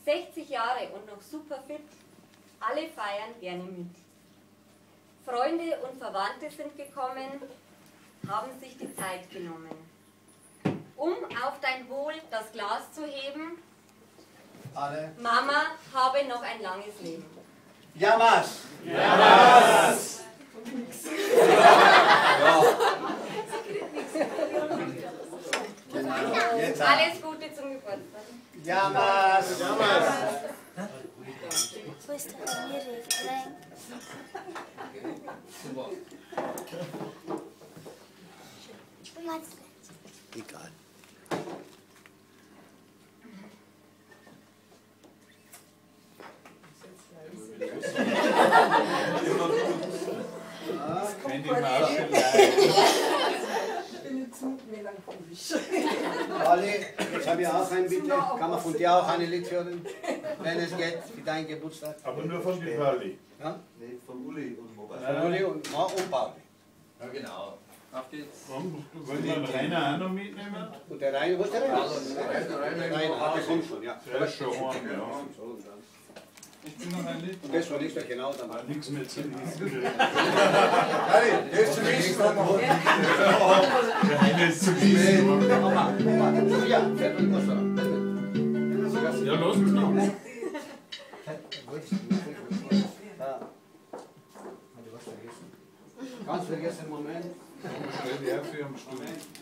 60 Jahre und noch super fit. Alle feiern gerne mit. Freunde und Verwandte sind gekommen, haben sich die Zeit genommen. Um auf dein Wohl das Glas zu heben, alle. Mama, habe noch ein langes Leben. Jamas! Jamas! Ja. Genau. Jetzt Alles Gute zum Geburtstag. Jamas! Jamas! Wo ist der Miri? Egal. Ali, jetzt habe ich auch einen, bitte. Kann man von dir auch eine Lied hören, wenn es geht, für deinen Geburtstag? Aber nur von die Pauli. Ja? Nee, von Uli und Robert. Von Uli und Pauli. Ja, genau. Auf geht's. Und wollen wir den Rainer auch noch mitnehmen? Und der Rainer, wo ist der Rainer? Der Rainer, der kommt schon, ja. Der ist schon heim, ja. Ich bin noch ein Lied. Und das war nicht mehr genau dabei. Nichts mehr zu lesen. Hey, der ist zu wissen, Mama. Der eine ist zu lesen. Ja, fährt man das Ja, los uns noch. Ja. Hat ich was vergessen? Ganz vergessen, Moment. Stell dir für am Stuhl.